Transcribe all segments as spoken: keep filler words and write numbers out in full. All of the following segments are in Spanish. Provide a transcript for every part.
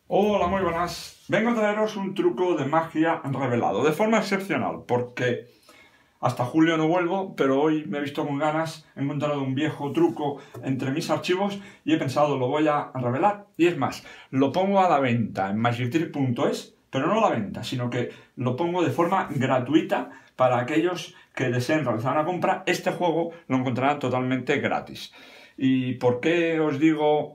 Hola, muy buenas. Vengo a traeros un truco de magia revelado, de forma excepcional, porque hasta julio no vuelvo, pero hoy me he visto con ganas, he encontrado un viejo truco entre mis archivos y he pensado, lo voy a revelar. Y es más, lo pongo a la venta en magic trick punto es, pero no a la venta, sino que lo pongo de forma gratuita para aquellos que deseen realizar una compra. Este juego lo encontrarán totalmente gratis. ¿Y por qué os digo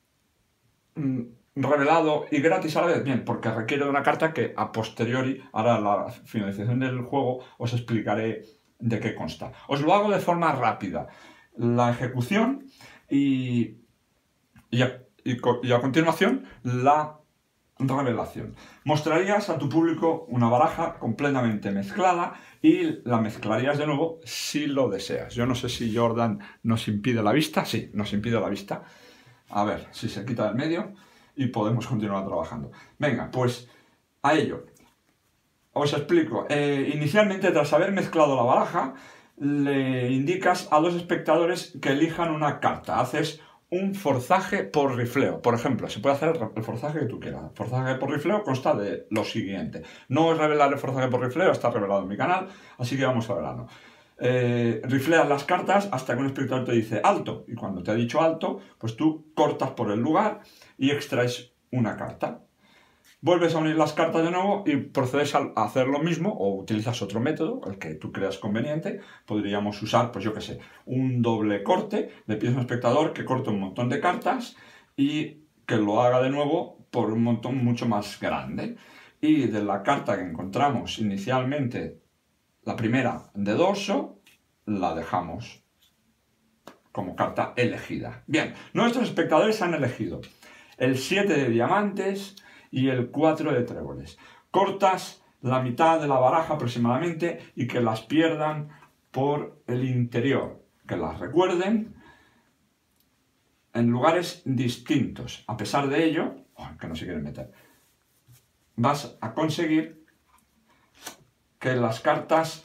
revelado y gratis a la vez? Bien, porque requiere de una carta que a posteriori, ahora la finalización del juego, os explicaré de qué consta. Os lo hago de forma rápida. La ejecución y, y, a, y, y a continuación la revelación. Mostrarías a tu público una baraja completamente mezclada y la mezclarías de nuevo si lo deseas. Yo no sé si Jordan nos impide la vista. Sí, nos impide la vista. A ver si se quita del medio y podemos continuar trabajando. Venga, pues a ello. Os explico. Eh, inicialmente, tras haber mezclado la baraja, le indicas a los espectadores que elijan una carta. Haces un forzaje por rifleo. Por ejemplo, se puede hacer el forzaje que tú quieras. El forzaje por rifleo consta de lo siguiente. No os revelaré el forzaje por rifleo, está revelado en mi canal, así que vamos a verlo. Eh, rifleas las cartas hasta que un espectador te dice alto, y cuando te ha dicho alto, pues tú cortas por el lugar y extraes una carta. Vuelves a unir las cartas de nuevo y procedes a hacer lo mismo, o utilizas otro método, el que tú creas conveniente. Podríamos usar, pues yo qué sé, un doble corte. Le pides a un espectador que corte un montón de cartas y que lo haga de nuevo por un montón mucho más grande. Y de la carta que encontramos inicialmente, la primera de dorso, la dejamos como carta elegida. Bien, nuestros espectadores han elegido el siete de diamantes y el cuatro de tréboles. Cortas la mitad de la baraja aproximadamente y que las pierdan por el interior. Que las recuerden en lugares distintos. A pesar de ello, oh, que no se quieren meter, vas a conseguir que las cartas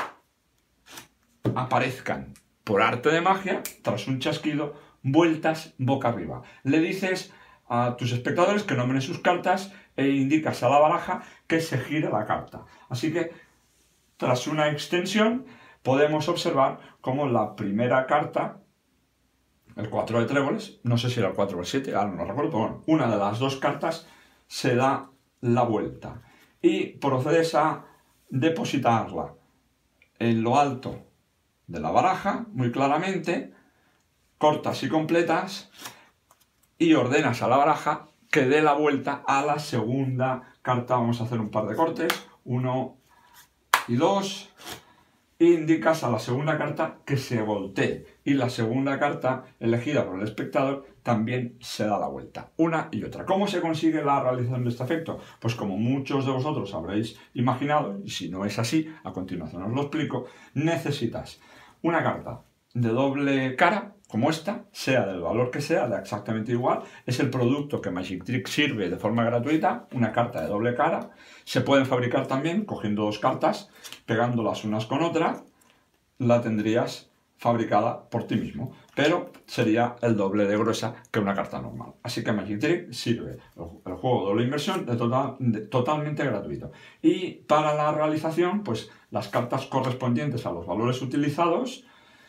aparezcan por arte de magia, tras un chasquido, vueltas boca arriba. Le dices a tus espectadores que nombren sus cartas e indicas a la baraja que se gire la carta. Así que, tras una extensión, podemos observar cómo la primera carta, el cuatro de tréboles, no sé si era el cuatro o el siete, ahora no recuerdo, pero bueno, una de las dos cartas se da la vuelta. Y procedes a depositarla en lo alto de la baraja, muy claramente, cortas y completas, y ordenas a la baraja que dé la vuelta a la segunda carta. Vamos a hacer un par de cortes, uno y dos, e indicas a la segunda carta que se voltee, y la segunda carta elegida por el espectador también se da la vuelta, una y otra. ¿Cómo se consigue la realización de este efecto? Pues como muchos de vosotros habréis imaginado, y si no es así, a continuación os lo explico, necesitas una carta de doble cara, como esta, sea del valor que sea, da exactamente igual. Es el producto que Magic Trick sirve de forma gratuita, una carta de doble cara. Se pueden fabricar también cogiendo dos cartas, pegándolas unas con otras, la tendrías fabricada por ti mismo, pero sería el doble de gruesa que una carta normal. Así que Magic Trick sirve el juego de doble inversión de total, de, totalmente gratuito. Y para la realización, pues las cartas correspondientes a los valores utilizados,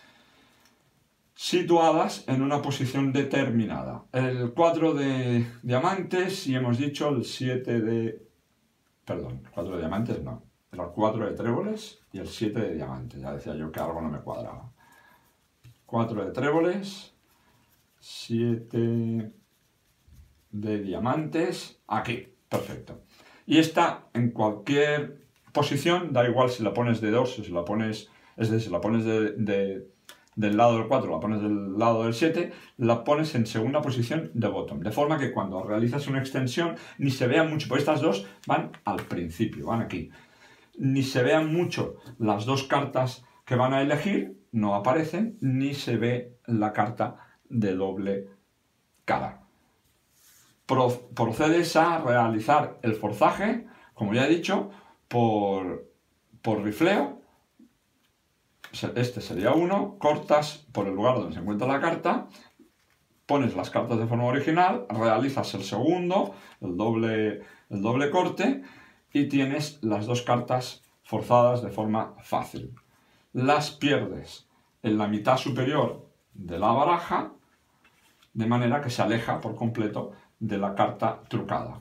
situadas en una posición determinada. El cuatro de diamantes, y hemos dicho el siete de... Perdón, el cuatro de diamantes no. Era el cuatro de tréboles y el siete de diamantes. Ya decía yo que algo no me cuadraba. cuatro de tréboles, siete de diamantes, aquí, perfecto. Y esta en cualquier posición, da igual si la pones de dos, si la pones, es decir, si la pones de... de del lado del cuatro, la pones del lado del siete, la pones en segunda posición de bottom, de forma que cuando realizas una extensión ni se vean mucho, pues estas dos van al principio, van aquí, ni se vean mucho las dos cartas que van a elegir, no aparecen, ni se ve la carta de doble cara. Pro procedes a realizar el forzaje, como ya he dicho, por, por rifleo. Este sería uno, cortas por el lugar donde se encuentra la carta, pones las cartas de forma original, realizas el segundo, el doble, el doble corte, y tienes las dos cartas forzadas de forma fácil. Las pierdes en la mitad superior de la baraja, de manera que se aleja por completo de la carta trucada.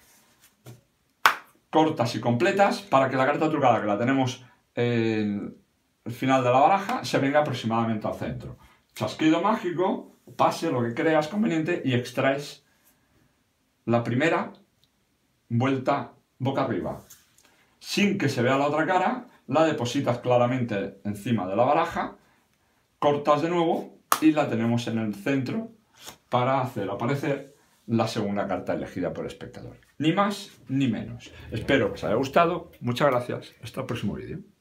Cortas y completas para que la carta trucada, que la tenemos en el final de la baraja, se venga aproximadamente al centro. Chasquido mágico, pase lo que creas conveniente y extraes la primera vuelta boca arriba. Sin que se vea la otra cara, la depositas claramente encima de la baraja, cortas de nuevo y la tenemos en el centro para hacer aparecer la segunda carta elegida por el espectador. Ni más ni menos. Espero que os haya gustado. Muchas gracias. Hasta el próximo vídeo.